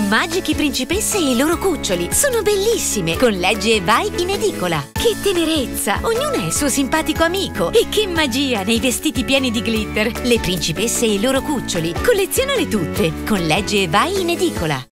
Magiche principesse e i loro cuccioli. Sono bellissime, con Leggi e Vai in edicola. Che tenerezza! Ognuna è il suo simpatico amico. E che magia nei vestiti pieni di glitter. Le principesse e i loro cuccioli. Collezionale tutte, con Leggi e Vai in edicola.